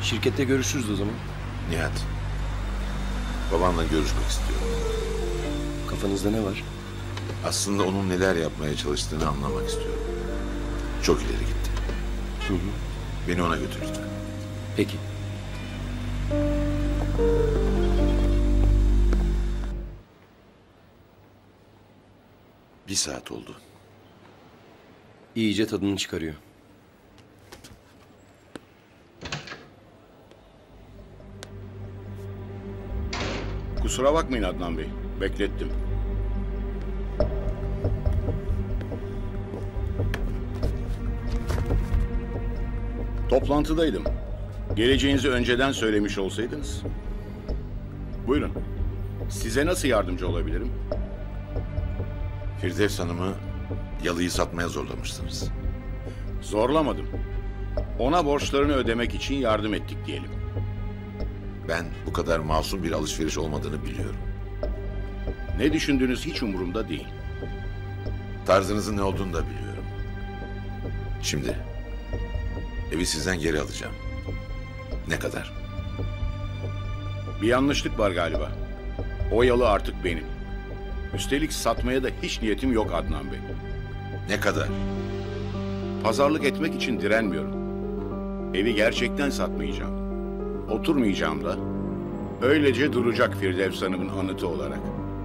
Şirkette görüşürüz o zaman. Nihat, babanla görüşmek istiyorum. Kafanızda ne var? Aslında onun neler yapmaya çalıştığını anlamak istiyorum. Çok ileri gitti. Hı hı. Beni ona götür lütfen. Peki. Bir saat oldu. İyice tadını çıkarıyor. Kusura bakmayın Adnan Bey. Beklettim. Toplantıdaydım. Geleceğinizi önceden söylemiş olsaydınız. Buyurun. Size nasıl yardımcı olabilirim? Firdevs Hanım'ı yalıyı satmaya zorlamışsınız. Zorlamadım. Ona borçlarını ödemek için yardım ettik diyelim. Ben bu kadar masum bir alışveriş olmadığını biliyorum. Ne düşündüğünüz hiç umurumda değil. Tarzınızın ne olduğunu da biliyorum. Şimdi evi sizden geri alacağım. Ne kadar? Bir yanlışlık var galiba. O yalı artık benim. Üstelik satmaya da hiç niyetim yok Adnan Bey. Ne kadar? Pazarlık etmek için direnmiyorum. Evi gerçekten satmayacağım. Oturmayacağım da. Öylece duracak Firdevs Hanım'ın anıtı olarak.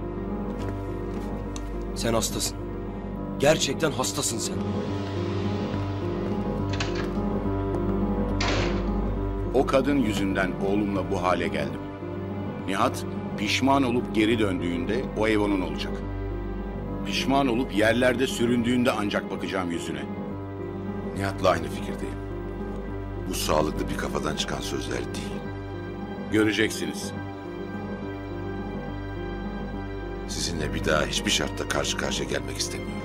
Sen hastasın. Gerçekten hastasın sen. O kadın yüzünden oğlumla bu hale geldim. Nihat pişman olup geri döndüğünde o ev onun olacak. Pişman olup yerlerde süründüğünde ancak bakacağım yüzüne. Nihat'la aynı fikirdeyim. Bu sağlıklı bir kafadan çıkan sözler değil. Göreceksiniz. Sizinle bir daha hiçbir şartta karşı karşıya gelmek istemiyorum.